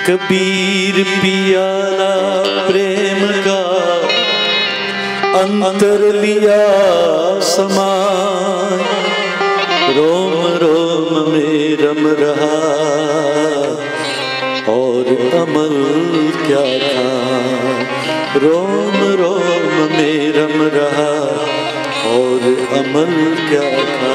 कबीर पियाला प्रेम का अंतर लिया समाय, रोम रोम में रम रहा और अमल क्या था। रोम रोम में रम रहा और अमल क्या था।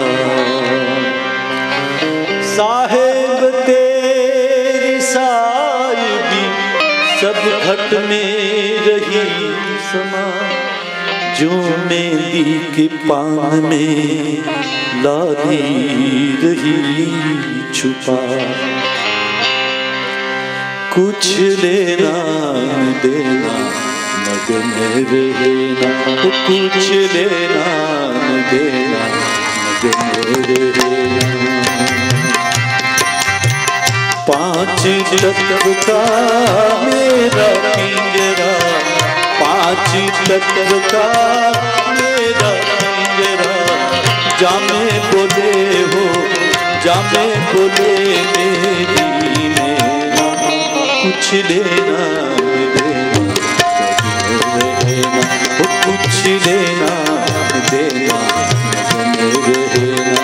साहेब तेरी साहिबी सब घट में रही समा, जो मेहंदी के पान में लादी रही छुपा। कुछ लेना न देना मगन रहना, कुछ लेना न देना मगन रहना। 5 तत्व का मेरा पिंजरा, 5 तत्व का मेरा पिंजरा। जामे बोले हो जामे बोले मेरी मेरा, कुछ लेना देना कुछ लेना देना रहना।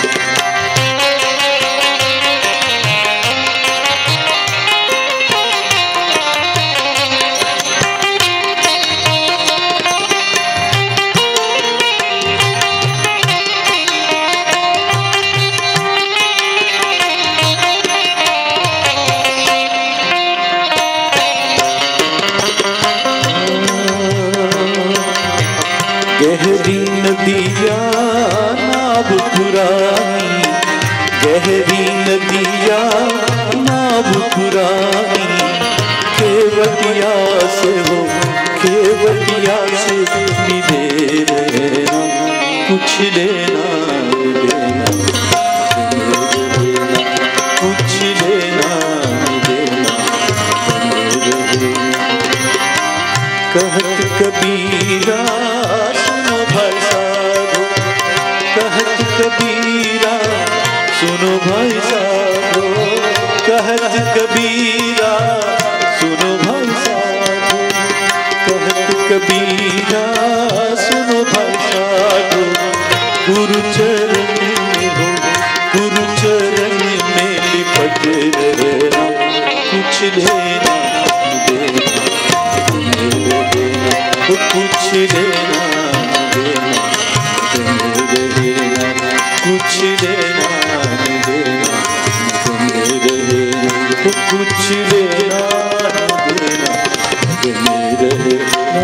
गहरी नदिया नाव पुरानी, गहरी नदिया नाव पुरानी। केवटिया से हो केवटिया से मिले रहना, कुछ लेना देना कुछ लेना देना। कहत कबीरा कहत कबीरा सुनो भाई साधो, कहत कबीरा सुनो भाई साधो, कहत कबीरा सुनो भाई साधो। गुरु चरण हो गुरु चरण में लिपट रहना, कुछ लेना देना कुछ लेना देना कुछ लेना देना कुछ लेना देना।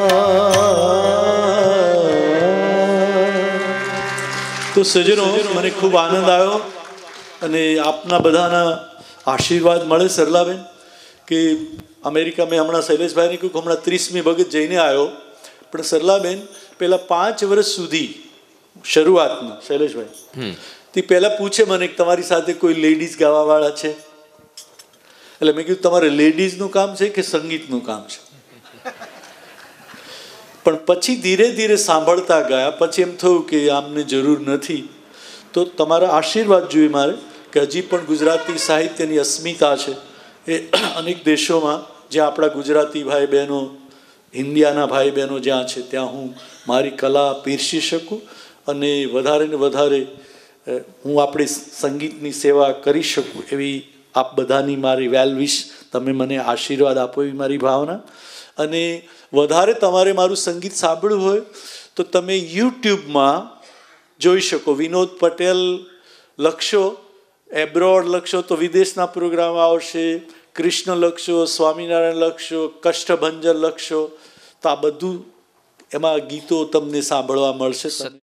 तो સજ્જનો મને ખૂબ આનંદ આવ્યો અને આપના બધાના આશીર્વાદ મળે સરલાબેન કે અમેરિકા મેં હમણાં શૈલેષભાઈને કહ્યું કે હમણાં 30મી ભગત જઈને આવ્યો, પણ સરલાબેન પહેલાં 5 વર્ષ સુધી શરૂઆતમાં શૈલેષભાઈ તે પહેલાં પૂછે મને કે તમારી સાથે કોઈ લેડીઝ ગાવાવાળા છે, એટલે મેં કીધું તમારે લેડીઝનું કામ છે કે સંગીતનું કામ છે? પણ પછી ધીરે ધીરે સાંભળતા ગયા પછી એમ થયું કે આમને જરૂર નથી, તો તમારા આશીર્વાદ જોઈએ મારે કે હજી પણ ગુજરાતી સાહિત્યની અસ્મિતા છે એ અનેક દેશોમાં જ્યાં આપણા ગુજરાતી ભાઈ બહેનો ઇન્ડિયાના ભાઈ બહેનો જ્યાં છે ત્યાં હું મારી કલા પીરસી શકું અને વધારે ને વધારે હું આપણી સંગીતની સેવા કરી શકું એવી આપ બધાની મારી વેલ વિશ, તમે મને આશીર્વાદ આપો એવી મારી ભાવના. અને વધારે તમારે મારું સંગીત સાંભળવું હોય તો તમે યુટ્યુબમાં જોઈ શકો. વિનોદ પટેલ લખશો, એબ્રોડ લખશો તો વિદેશના પ્રોગ્રામ આવશે. કૃષ્ણ લખશો, સ્વામિનારાયણ લખશો, કષ્ટભંજન લખશો તો આ બધું એમાં ગીતો તમને સાંભળવા મળશે.